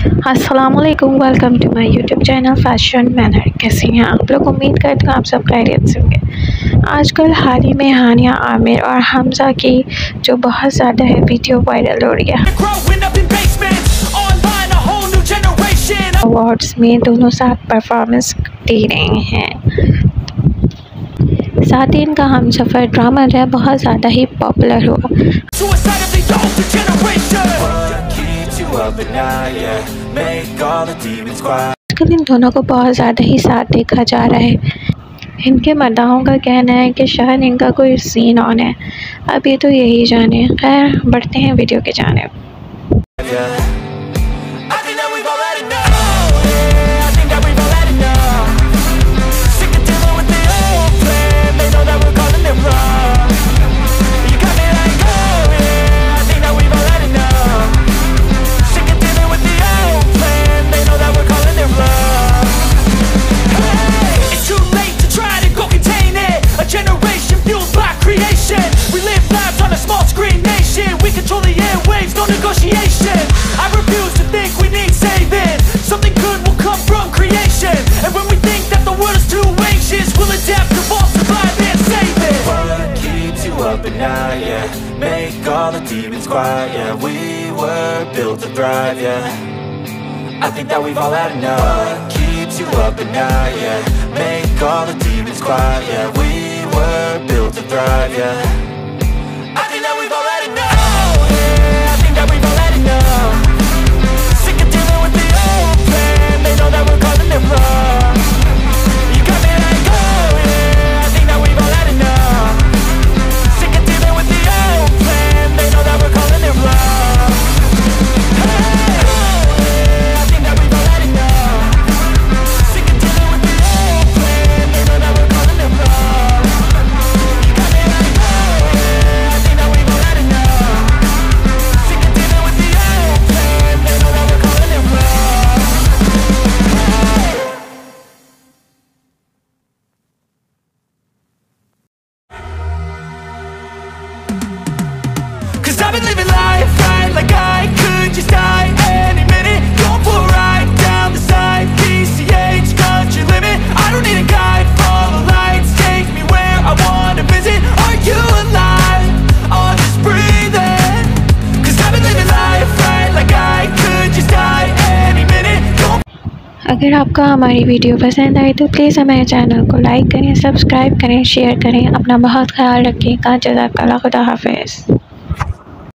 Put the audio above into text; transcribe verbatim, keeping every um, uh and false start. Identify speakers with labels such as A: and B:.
A: अस्सलामुअलैकुम, welcome to my YouTube channel fashion manner. कैसे हैं आप लोग? उम्मीद करते हैं आप सब खैरियत से होंगे। आजकल हाल ही में हानिया, आमिर और हमजा की जो बहुत ज़्यादा है वीडियो वायरल हो रही है। अवार्ड्स में दोनों साथ परफॉर्मेंस दे रहे हैं। साथ ही इनका हमसफ़र ड्रामा जो है बहुत ज़्यादा ही पॉपुलर हुआ। आजकल इन दोनों को बहुत ज़्यादा ही साथ देखा जा रहा है। इनके मदाहों का कहना है कि शायद इनका कोई सीन ऑन है, अब ये तो यही जाने। खैर, बढ़ते हैं वीडियो के जाने।
B: Yeah, make all the demons quiet. Yeah, we were built to thrive. Yeah, I think that we've all had enough. What keeps you up at night? Yeah, make all the demons quiet. Yeah, we were built to thrive. Yeah, I think that we've all had enough. Yeah, I think that we've all had enough. Sick of dealing with the old plan. They know that we're calling it wrong. You got me like, oh yeah, I think that we've all had enough. I've been living life right like I could just die any minute. Going for a ride down the side, P C H country limit. I don't need a guide, follow lights, take me where I wanna visit. Are you alive? Or just breathing? Cause I've been living life right like I could just die any minute.
A: अगर आपको हमारी video पसंद आई तो please हमारे channel को like करें, subscribe करें, share करें। अपना बहुत ख्याल रखिएगा। जज़ाकल्लाह, खुदा हाफिज़।